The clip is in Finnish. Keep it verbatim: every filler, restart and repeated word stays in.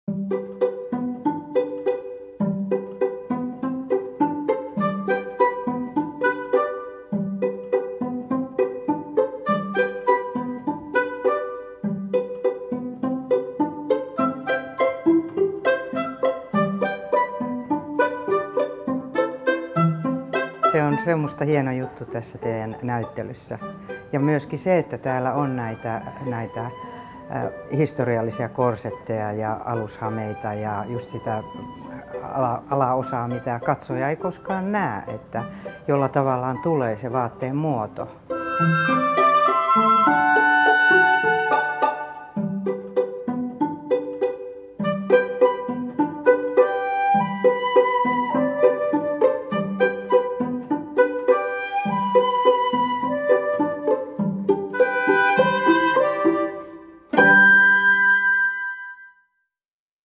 Se on semmoista hieno juttu tässä teidän näyttelyssä. Ja myöskin se, että täällä on näitä, näitä äh, historiallisia korsetteja ja alushameita ja just sitä ala, alaosaa, mitä katsoja ei koskaan näe, että jolla tavallaan tulee se vaatteen muoto.